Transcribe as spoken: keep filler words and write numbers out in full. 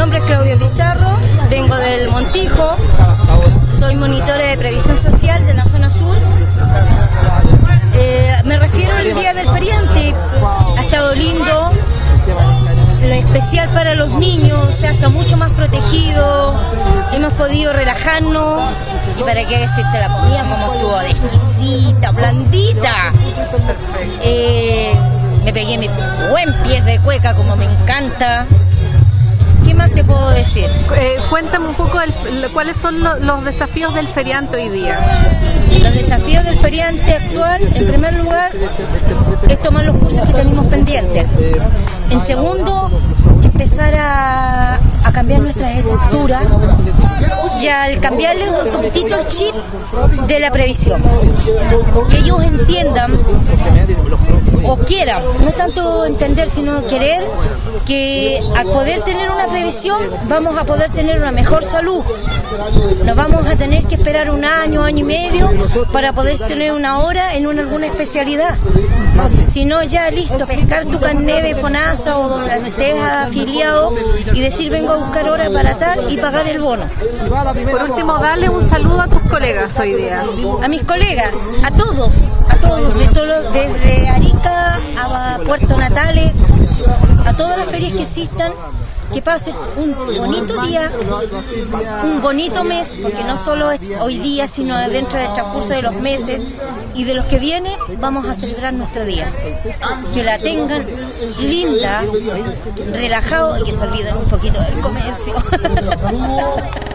nombre es Claudia Pizarro, vengo del Montijo, soy monitora de previsión social de la zona sur. Eh, me refiero al día del feriante, ha estado lindo, lo especial para los niños, o sea, está mucho más protegido, hemos podido relajarnos, y para qué decirte la comida como estuvo de exquisita, blandita. Eh, me pegué mi buen pie de cueca como me encanta. ¿Qué más te puedo decir? Eh, cuéntame un poco el, cuáles son lo, los desafíos del feriante hoy día. Los desafíos del feriante actual, en primer lugar, es tomar los cursos que tenemos pendientes. En segundo, empezar a, a cambiar nuestras estructuras y al cambiarles un poquitito el chip de la previsión. Que ellos entiendan o quieran, no tanto entender sino querer, que al poder tener una previsión vamos a poder tener una mejor salud. No vamos a tener que esperar un año, año y medio para poder tener una hora en una, alguna especialidad. Sino ya listo, pescar tu carnet de FONASA o donde estés afiliado y decir vengo a buscar hora para tal y pagar el bono. Por último, dale un saludo a tus colegas hoy día. A mis colegas, a todos, a todos, de todo, desde Arica a Puerto Natales, a todas las ferias que existan, que pasen un bonito día, un bonito mes, porque no solo es hoy día, sino dentro del transcurso de los meses y de los que vienen, vamos a celebrar nuestro día. Que la tengan linda, relajado y que se olviden un poquito del comercio.